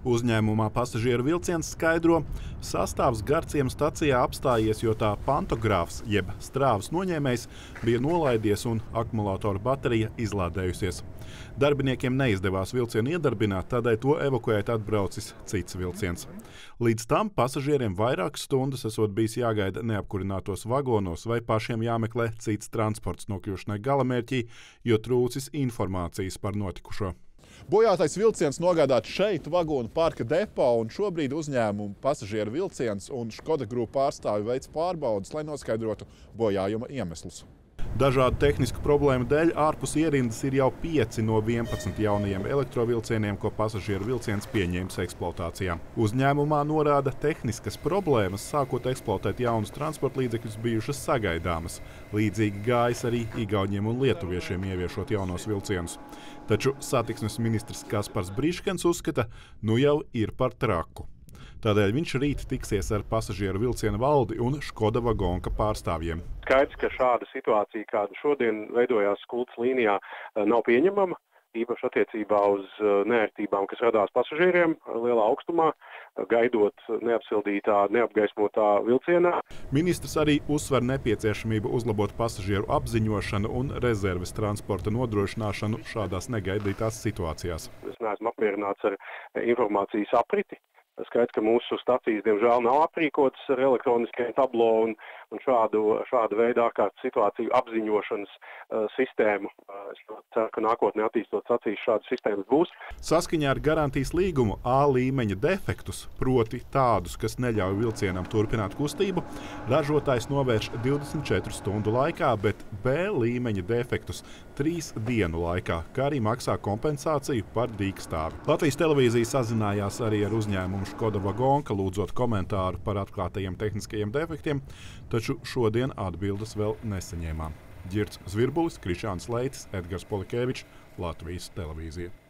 Uzņēmumā Pasažieru vilciens skaidro, sastāvs Garciem stacijā apstājies, jo tā pantogrāfs jeb strāvas noņēmējs bija nolaidies un akumulātora baterija izlādējusies. Darbiniekiem neizdevās vilcienu iedarbināt, tādēļ to evakuēt atbraucis cits vilciens. Līdz tam pasažieriem vairākas stundas esot bijis jāgaida neapkurinātos vagonos vai pašiem jāmeklē cits transports nokļūšanai galamērķī, jo trūcis informācijas par notikušo. Bojātais vilciens nogādāts šeit, vagonu parka depo, un šobrīd uzņēmumu Pasažieru vilciens un Škoda grupu pārstāvi veic pārbaudes, lai noskaidrotu bojājuma iemeslus. Dažādu tehnisku problēmu dēļ ārpus ierindas ir jau 5 no 11 jaunajiem elektrovilcieniem, ko Pasažieru vilciens pieņēmis eksploatācijā. Uzņēmumā norāda, tehniskas problēmas, sākot eksploatēt jaunus transporta līdzekļus, bijušas sagaidāmas. Līdzīgi gājis arī igauņiem un lietuviešiem ieviešot jaunos vilcienus. Taču satiksmes ministrs Kaspars Briškens uzskata, nu jau ir par traku. Tādēļ viņš rīt tiksies ar Pasažieru vilciena valdi un Škoda vagonka pārstāvjiem. Skaidrs, ka šāda situācija, kāda šodien veidojās Kultas līnijā, nav pieņemama, īpaši attiecībā uz neērtībām, kas radās pasažieriem lielā augstumā, gaidot neapsildītā, neapgaismotā vilcienā. Ministrs arī uzsver nepieciešamību uzlabot pasažieru apziņošanu un rezerves transporta nodrošināšanu šādās negaidītās situācijās. Es neesmu apmierināts ar informācijas apriti. Skaidrs, ka mūsu stacijas, diemžēl, nav aprīkotas ar elektroniskajiem tablo un šādu veidu ārkārtas situāciju apziņošanas sistēmu. Es ceru, ka nākotnē attīstot stacijas šādas sistēmas būs. Saskaņā ar garantijas līgumu A līmeņa defektus, proti tādus, kas neļauj vilcienam turpināt kustību, ražotājs novērš 24 stundu laikā, bet B līmeņa defektus 3 dienu laikā, kā arī maksā kompensāciju par dīkstāvi. Latvijas televīzija sazinājās arī ar uzņēmumu Škoda vagonka, lūdzot komentāru par atklātajiem tehniskajiem defektiem, taču šodien atbildes vēl nesaņēmām. Ģirds Zvirbulis, Krišāns Leitis, Edgars Polikēvičs, Latvijas televīzija.